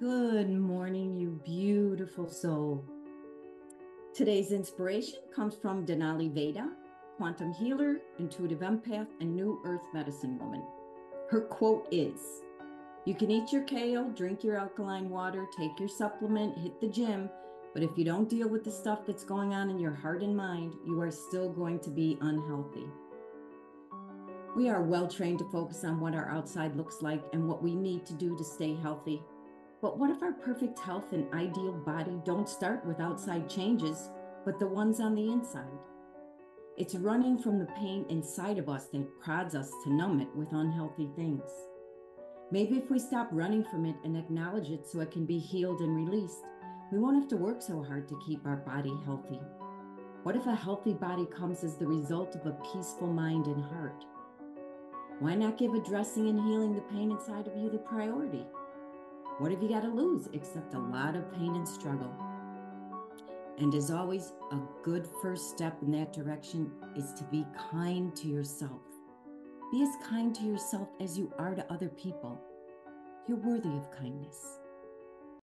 Good morning, you beautiful soul. Today's inspiration comes from Denali Veda, quantum healer, intuitive empath, and new earth medicine woman. Her quote is, "You can eat your kale, drink your alkaline water, take your supplement, hit the gym, but if you don't deal with the stuff that's going on in your heart and mind, you are still going to be unhealthy." We are well trained to focus on what our outside looks like and what we need to do to stay healthy. But what if our perfect health and ideal body don't start with outside changes, but the ones on the inside? It's running from the pain inside of us that prods us to numb it with unhealthy things. Maybe if we stop running from it and acknowledge it so it can be healed and released, we won't have to work so hard to keep our body healthy. What if a healthy body comes as the result of a peaceful mind and heart? Why not give addressing and healing the pain inside of you the priority? What have you got to lose except a lot of pain and struggle? And as always, a good first step in that direction is to be kind to yourself. Be as kind to yourself as you are to other people. You're worthy of kindness.